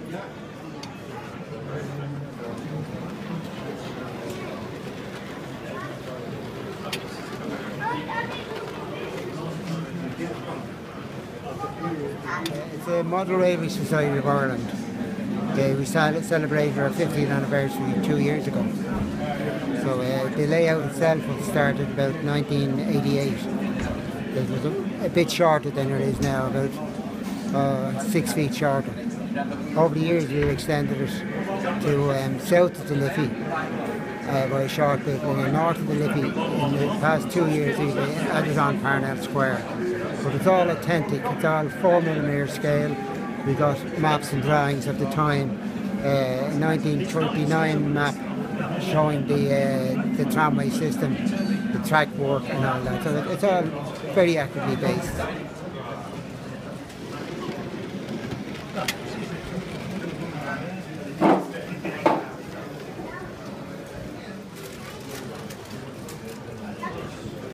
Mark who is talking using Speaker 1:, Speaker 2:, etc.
Speaker 1: It's a Model Railway Society of Ireland. We celebrated our 50th anniversary 2 years ago. So the layout itself was started about 1988. It was a bit shorter than it is now, about 6 feet shorter. Over the years we've extended it to south of the Liffey by a short bit, and then north of the Liffey in the past 2 years we've added on Parnell Square. But it's all authentic, it's all 4mm scale. We got maps and drawings of the time, 1939 map showing the tramway system, the track work and all that. So it's all very accurately based.